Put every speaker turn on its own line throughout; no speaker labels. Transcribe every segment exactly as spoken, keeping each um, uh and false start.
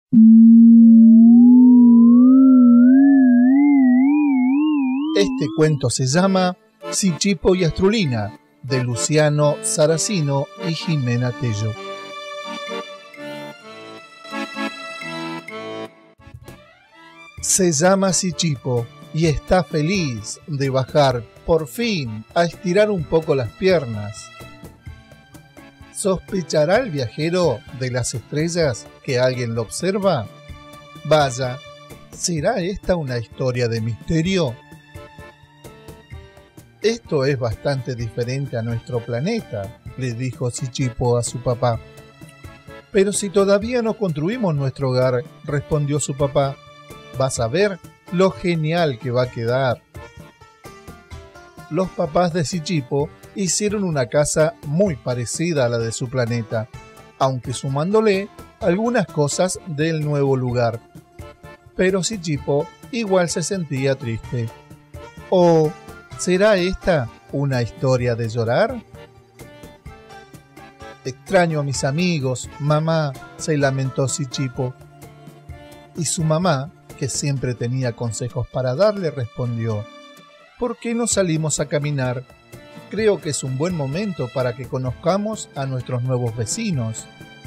Este cuento se llama Sichipo y Astrulina, de Luciano Saracino y Jimena Tello. Se llama Sichipo y está feliz de bajar por fin a estirar un poco las piernas. ¿Sospechará el viajero de las estrellas que alguien lo observa? Vaya, ¿será esta una historia de misterio? Esto es bastante diferente a nuestro planeta, le dijo Sichipo a su papá. Pero si todavía no construimos nuestro hogar, respondió su papá, vas a ver lo genial que va a quedar. Los papás de Sichipo hicieron una casa muy parecida a la de su planeta, aunque sumándole algunas cosas del nuevo lugar. Pero Sichipo igual se sentía triste. ¿O será esta una historia de llorar? Extraño a mis amigos, mamá, se lamentó Sichipo. Y su mamá, que siempre tenía consejos para darle, respondió: ¿por qué no salimos a caminar? Creo que es un buen momento para que conozcamos a nuestros nuevos vecinos.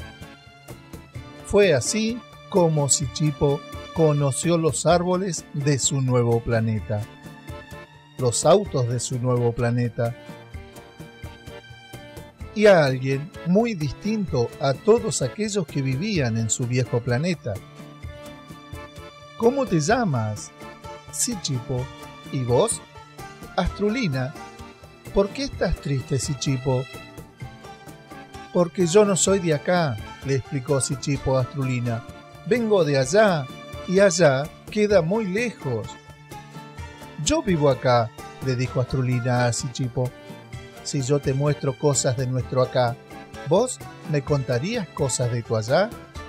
Fue así como Sichipo conoció los árboles de su nuevo planeta, los autos de su nuevo planeta, y a alguien muy distinto a todos aquellos que vivían en su viejo planeta. ¿Cómo te llamas? Sichipo. ¿Y vos? Astrulina. ¿Por qué estás triste, Sichipo? Porque yo no soy de acá, le explicó Sichipo a Astrulina. Vengo de allá, y allá queda muy lejos. Yo vivo acá, le dijo Astrulina a Sichipo. Si yo te muestro cosas de nuestro acá, ¿vos me contarías cosas de tu allá?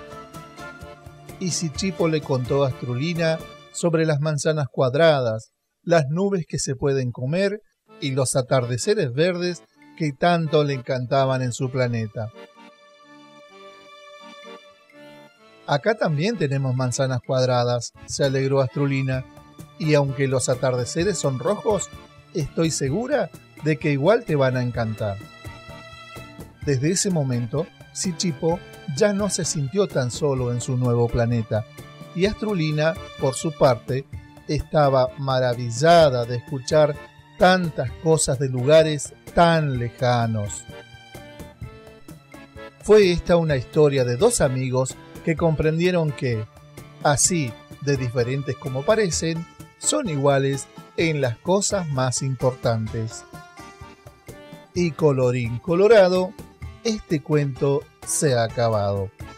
Y Sichipo le contó a Astrulina sobre las manzanas cuadradas, las nubes que se pueden comer y los atardeceres verdes que tanto le encantaban en su planeta. Acá también tenemos manzanas cuadradas, se alegró Astrulina, y aunque los atardeceres son rojos, estoy segura de que igual te van a encantar. Desde ese momento, Sichipo ya no se sintió tan solo en su nuevo planeta, y Astrulina, por su parte, estaba maravillada de escuchar tantas cosas de lugares tan lejanos. Fue esta una historia de dos amigos que comprendieron que, así de diferentes como parecen, son iguales en las cosas más importantes. Y colorín colorado, este cuento se ha acabado.